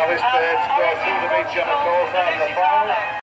Alice Bates go through the beach on the course and the final.